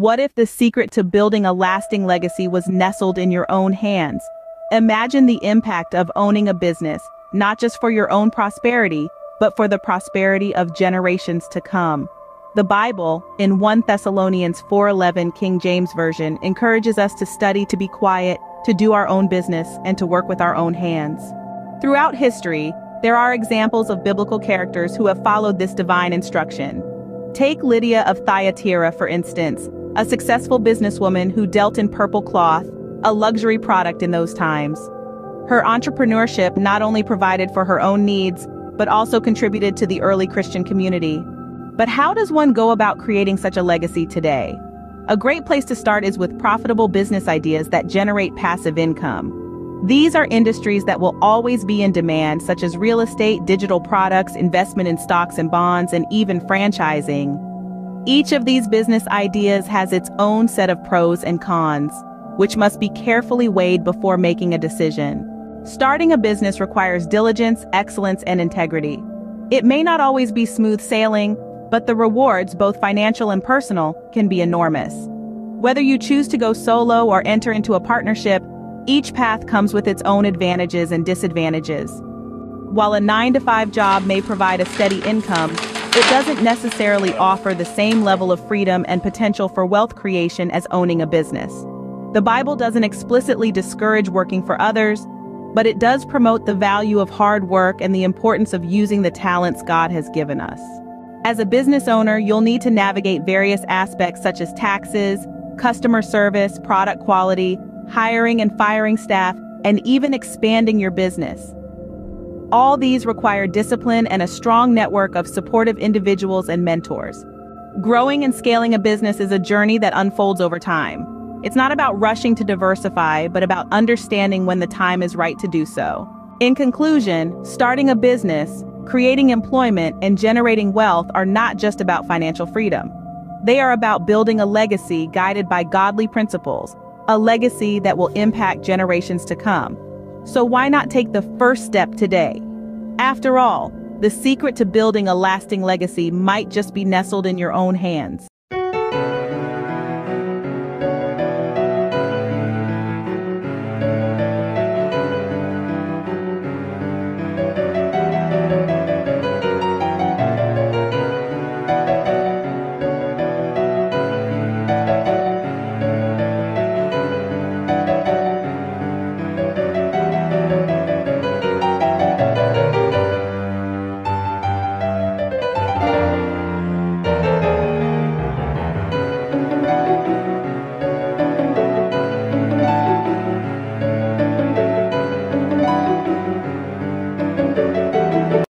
What if the secret to building a lasting legacy was nestled in your own hands? Imagine the impact of owning a business, not just for your own prosperity, but for the prosperity of generations to come. The Bible, in 1 Thessalonians 4:11 King James Version, encourages us to study to be quiet, to do our own business, and to work with our own hands. Throughout history, there are examples of biblical characters who have followed this divine instruction. Take Lydia of Thyatira, for instance, a successful businesswoman who dealt in purple cloth, a luxury product in those times. Her entrepreneurship not only provided for her own needs, but also contributed to the early Christian community. But how does one go about creating such a legacy today? A great place to start is with profitable business ideas that generate passive income. These are industries that will always be in demand, such as real estate, digital products, investment in stocks and bonds, and even franchising. Each of these business ideas has its own set of pros and cons, which must be carefully weighed before making a decision. Starting a business requires diligence, excellence, and integrity. It may not always be smooth sailing, but the rewards, both financial and personal, can be enormous. Whether you choose to go solo or enter into a partnership, each path comes with its own advantages and disadvantages. While a 9-to-5 job may provide a steady income, it doesn't necessarily offer the same level of freedom and potential for wealth creation as owning a business. The Bible doesn't explicitly discourage working for others, but it does promote the value of hard work and the importance of using the talents God has given us. As a business owner, you'll need to navigate various aspects such as taxes, customer service, product quality, hiring and firing staff, and even expanding your business. All these require discipline and a strong network of supportive individuals and mentors. Growing and scaling a business is a journey that unfolds over time. It's not about rushing to diversify, but about understanding when the time is right to do so. In conclusion, starting a business, creating employment, and generating wealth are not just about financial freedom. They are about building a legacy guided by godly principles, a legacy that will impact generations to come. So why not take the first step today? After all, the secret to building a lasting legacy might just be nestled in your own hands.